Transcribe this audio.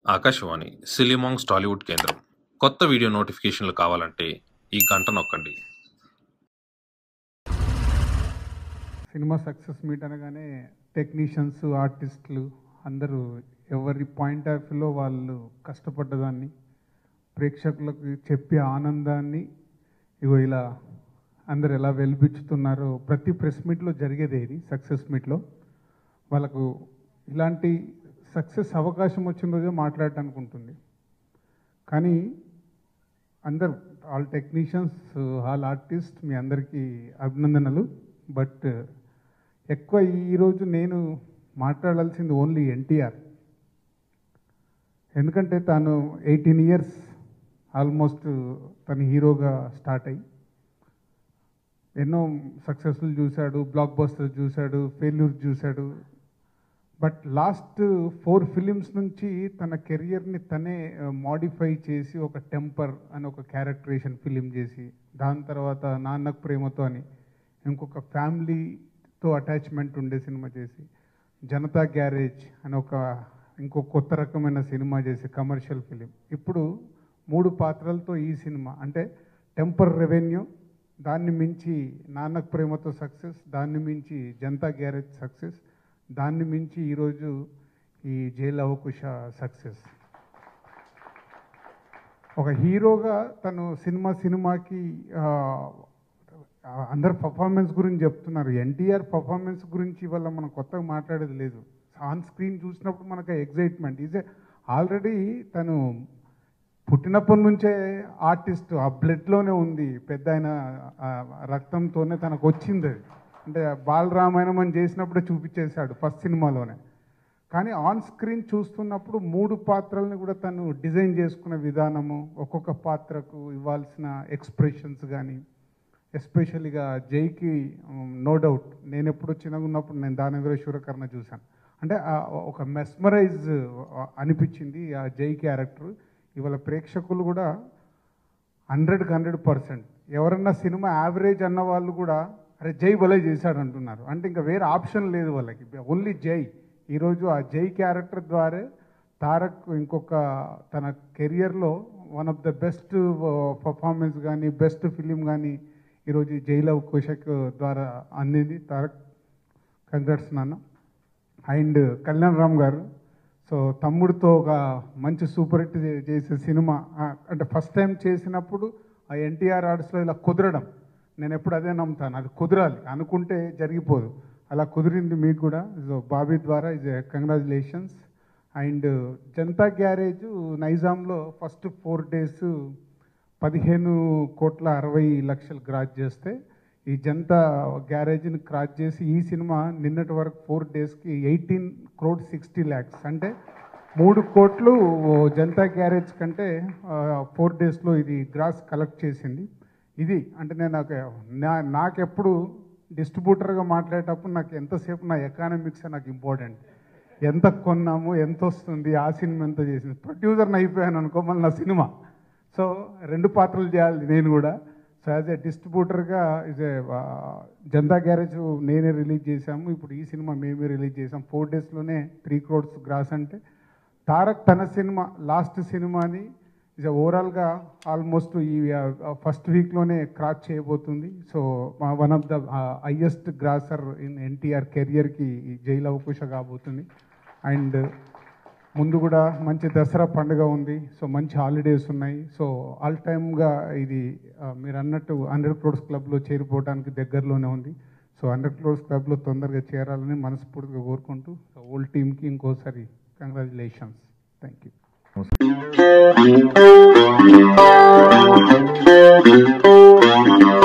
ఆకాశవాణి సిలిమాంగ్స్ టాలీవుడ్ కేంద్రం. కొత్త వీడియో నోటిఫికేషన్లు కావాలంటే ఈ గంట నొక్కండి. సినిమా సక్సెస్ మీట్ అనగానే టెక్నీషియన్స్, ఆర్టిస్టులు అందరూ ఎవరి పాయింట్ ఆఫ్ వ్యూలో వాళ్ళు కష్టపడ్డదాన్ని ప్రేక్షకులకు చెప్పే ఆనందాన్ని ఇగో ఇలా అందరు ఎలా వెలిపించుతున్నారో ప్రతి ప్రెస్ మీట్లో జరిగేదే. ఇది సక్సెస్ మీట్లో వాళ్ళకు ఇలాంటి సక్సెస్ అవకాశం వచ్చిన రోజే మాట్లాడటానికి ఉంటుంది. కానీ అందరు ఆల్ టెక్నీషియన్స్, ఆల్ ఆర్టిస్ట్, మీ అందరికీ అభినందనలు. బట్ ఎక్కువ ఈరోజు నేను మాట్లాడాల్సింది ఓన్లీ ఎన్టీఆర్. ఎందుకంటే తను 18 years ఆల్మోస్ట్ తను హీరోగా స్టార్ట్ అయ్యి ఎన్నో సక్సెస్ఫుల్ చూశాడు, బ్లాక్ బస్టర్స్ చూశాడు, ఫెయిల్యూర్ చూశాడు. బట్ లాస్ట్ 4 films నుంచి తన కెరియర్ని తనే మాడిఫై చేసి ఒక టెంపర్ అని ఒక క్యారెక్టరేషన్ ఫిలిం చేసి, దాని తర్వాత నాన్నకు ప్రేమతో అని ఇంకొక ఫ్యామిలీతో అటాచ్మెంట్ ఉండే సినిమా చేసి, జనతా గ్యారేజ్ అని ఇంకో కొత్త రకమైన సినిమా చేసి కమర్షియల్ ఫిలిం. ఇప్పుడు 3 పాత్రలతో ఈ సినిమా అంటే టెంపర్ రెవెన్యూ, దాన్ని మించి నాన్నకు ప్రేమతో సక్సెస్, దాన్ని మించి జనతా గ్యారేజ్ సక్సెస్, దాన్ని మించి ఈరోజు ఈ జైలు అవకుశ సక్సెస్. ఒక హీరోగా తను సినిమాకి అందరు పర్ఫార్మెన్స్ గురించి చెప్తున్నారు. ఎన్టీఆర్ పర్ఫార్మెన్స్ గురించి ఇవాళ మనం కొత్తగా మాట్లాడేది లేదు. ఆన్ స్క్రీన్ చూసినప్పుడు మనకు ఎగ్జైట్మెంట్ ఈజ్ ఆల్రెడీ తను పుట్టినప్పటి నుంచే ఆర్టిస్ట్, ఆ బ్లడ్లోనే ఉంది, పెద్ద ఆయన రక్తంతోనే తనకు వచ్చింది అది. అంటే బాలరామాయణం అని చేసినప్పుడే చూపించేశాడు ఫస్ట్ సినిమాలోనే. కానీ ఆన్ స్క్రీన్ చూస్తున్నప్పుడు 3 పాత్రల్ని కూడా తను డిజైన్ చేసుకున్న విధానము, ఒక్కొక్క పాత్రకు ఇవ్వాల్సిన ఎక్స్ప్రెషన్స్ కానీ, ఎస్పెషల్గా జైకి నో డౌట్ నేను ఎప్పుడు చిన్నగా ఉన్నప్పుడు నేను దానవీర శూరకర్ణ చూశాను. అంటే ఒక మెస్మరైజ్ అనిపించింది ఆ జై క్యారెక్టర్. ఇవాళ ప్రేక్షకులు కూడా 100% ఎవరన్నా సినిమా యావరేజ్ అన్న వాళ్ళు కూడా అరే జై భలే చేశాడు అంటున్నారు. అంటే ఇంకా వేరే ఆప్షన్ లేదు వాళ్ళకి, ఓన్లీ జై. ఈరోజు ఆ జై క్యారెక్టర్ ద్వారా తారక్ ఇంకొక తన కెరియర్లో one of the best performance కానీ, బెస్ట్ ఫిలిం కానీ ఈరోజు జైలు అవకుశక్ ద్వారా అందింది. తారక్ కంగ్రాట్స్ నాన్న. అండ్ కళ్యాణ్ రామ్ గారు, సో తమ్ముడితో ఒక మంచి సూపర్ హిట్ చేసే సినిమా, అంటే ఫస్ట్ టైం చేసినప్పుడు ఆ ఎన్టీఆర్ ఆర్ట్స్లో ఇలా కుదరడం, నేను ఎప్పుడు అదే నమ్ముతాను, అది కుదరాలి, అనుకుంటే జరిగిపోదు, అలా కుదిరింది మీకు కూడా. సో బాబీ ద్వారా is congratulations. And Janatha garage నైజాంలో ఫస్ట్ 4 days 15,60,00,000 క్రాస్ చేస్తే, ఈ జనతా గ్యారేజ్ని క్రాస్ చేసి ఈ సినిమా నిన్నటి వరకు 4 daysకి 18,60,00,000, అంటే 3 కోట్లు జనతా గ్యారేజ్ కంటే 4 daysలో ఇది గ్రాస్ కలెక్ట్ చేసింది. ఇది అంటే నేను నాకెప్పుడు డిస్ట్రిబ్యూటర్గా మాట్లాడేటప్పుడు నాకు ఎంతసేపు నా ఎకానమిక్స్ నాకు ఇంపార్టెంట్. ఎంత కొన్నాము, ఎంత వస్తుంది, ఆ సినిమా ఎంత చేసింది. ప్రొడ్యూసర్ని అయిపోయాను అనుకో మళ్ళీ నా సినిమా. సో 2 పాత్రలు చేయాలి నేను కూడా. సో యాజ్ ఏ డిస్ట్రిబ్యూటర్గా జనతా గ్యారేజ్ నేనే రిలీజ్ చేశాము, ఇప్పుడు ఈ సినిమా మేమే రిలీజ్ చేసాం. 4 daysలోనే 3 crores గ్రాస్. అంటే తారక్ తన సినిమా లాస్ట్ సినిమాని ఓవరాల్గా ఆల్మోస్ట్ ఈ ఫస్ట్ వీక్లోనే క్రాస్ చేయబోతుంది. So one of the highest grosser in NTR కెరియర్కి ఈ జైలు అవకుశ కాబోతుంది. అండ్ ముందు కూడా మంచి దసరా పండుగ ఉంది, సో మంచి హాలిడేస్ ఉన్నాయి. సో ఆల్ టైమ్గా ఇది మీరు అన్నట్టు 100 crores క్లబ్లో చేరిపోవడానికి దగ్గరలోనే ఉంది. సో 100 crores క్లబ్లో తొందరగా చేరాలని మనస్ఫూర్తిగా కోరుకుంటూ ఓల్డ్ టీమ్కి ఇంకోసారి కంగ్రాచులేషన్స్. Thank you.